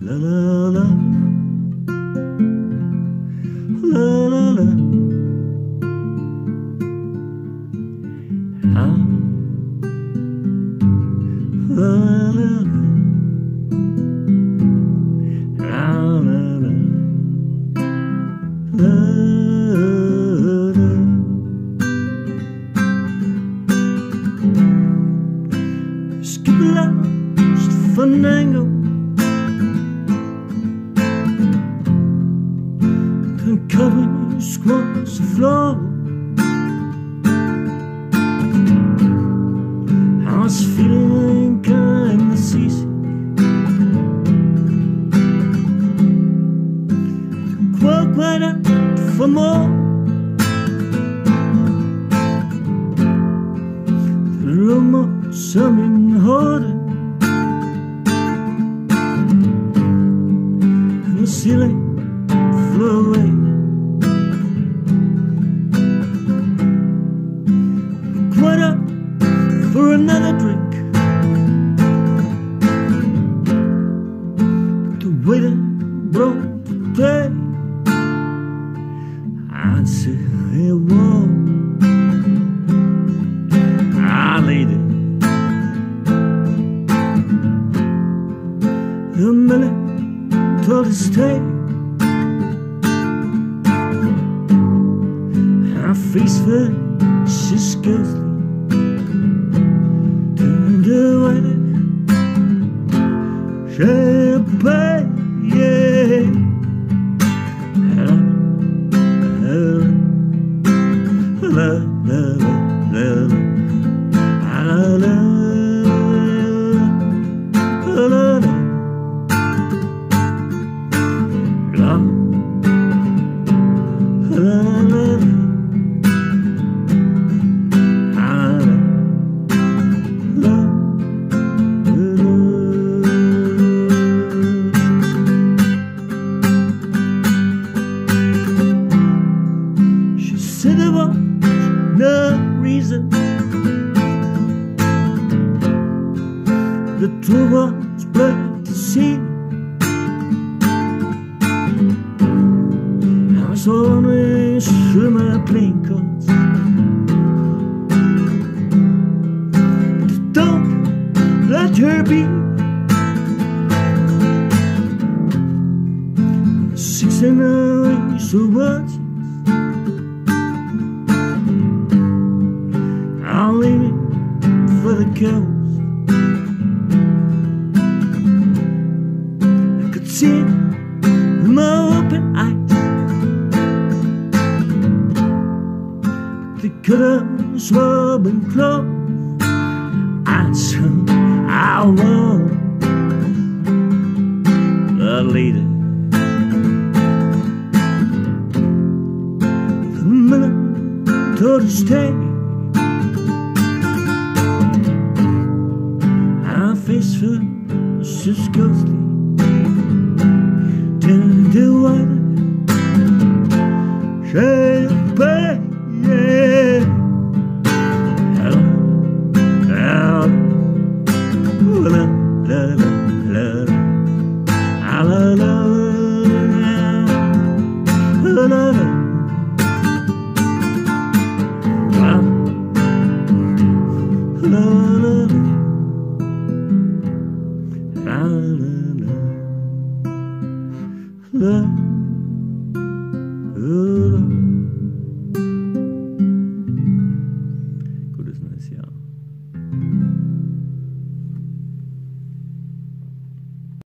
la la la, la la la. Ah, la la la, la la la, la la. Skip the last fandango, and cover squats the floor. I was feeling kinda seasick, quite up for more. The rumor something harder, and the ceiling flew away. Quite up for another drink, the waiter brought the pay. I'd say, hey, whoa, ah, lady. The minute told her stay, her face fell, she scarcely turned away. Champagne, yeah. La la la la la la la la la. She said there was no reason, the truth was plain to see. I was always through my playing cards, but don't let her be. 69 years of words, I'll leave it for the cows. I could see it in my open eyes, the curtains were been closed. And so I was a leader. The minute told her stay, her face fell just ghostly, turned to white. Champagne, yeah. La la la la la la la la la la. La la la la.